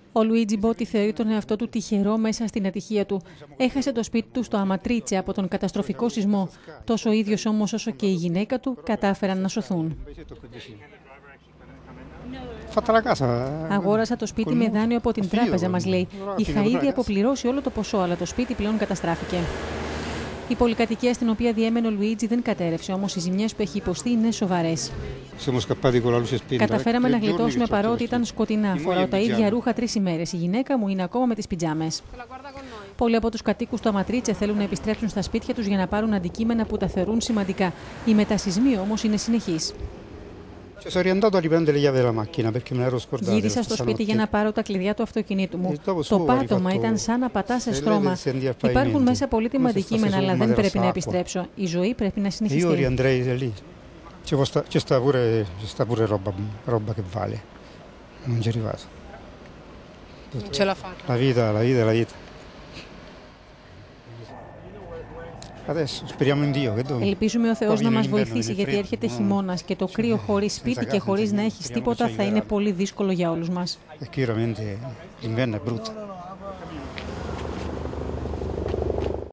Ο Λουίτζι Μπότι θεωρεί τον εαυτό του τυχερό μέσα στην ατυχία του. Έχασε το σπίτι του στο Αματρίτσε από τον καταστροφικό σεισμό. Τόσο ο ίδιος όμως όσο και η γυναίκα του κατάφεραν να σωθούν. Αγόρασα το σπίτι με δάνειο από την τράπεζα, μας λέει. Είχα ήδη αποπληρώσει όλο το ποσό, αλλά το σπίτι πλέον καταστράφηκε. Η πολυκατοικία στην οποία διέμενε ο Λουίτζι δεν κατέρευσε, όμως οι ζημιές που έχει υποστεί είναι σοβαρές. Καταφέραμε να γλιτώσουμε παρότι ήταν σκοτεινά. Φοράω τα ίδια ρούχα 3 ημέρες. Η γυναίκα μου είναι ακόμα με τις πιτζάμες. Πολλοί από τους κατοίκους του Αματρίτσε θέλουν να επιστρέψουν στα σπίτια τους για να πάρουν αντικείμενα που τα θεωρούν σημαντικά. Οι μετασυσμοί όμως είναι συνεχείς. Γύρισα στο σπίτι για να πάρω τα κλειδιά του αυτοκινήτου μου. Το πάτωμα ήταν σαν να πατά σε στρώμα. Υπάρχουν μέσα πολύτιμα αντικείμενα, αλλά δεν πρέπει να επιστρέψω. Η ζωή πρέπει να συνεχιστεί. Ελπίζουμε ο Θεός να μας βοηθήσει, γιατί έρχεται χειμώνας και το κρύο χωρίς σπίτι και χωρίς να έχεις τίποτα θα είναι πολύ δύσκολο για όλους μας.